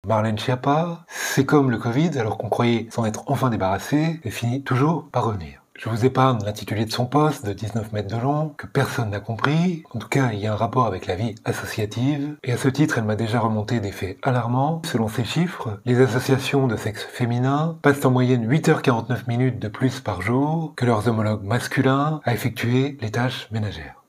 Marlène Schiappa, c'est comme le Covid, alors qu'on croyait s'en être enfin débarrassé, et finit toujours par revenir. Je vous épargne l'intitulé de son poste de 19 mètres de long, que personne n'a compris. En tout cas, il y a un rapport avec la vie associative. Et à ce titre, elle m'a déjà remonté des faits alarmants. Selon ces chiffres, les associations de sexe féminin passent en moyenne 8h49 minutes de plus par jour que leurs homologues masculins à effectuer les tâches ménagères.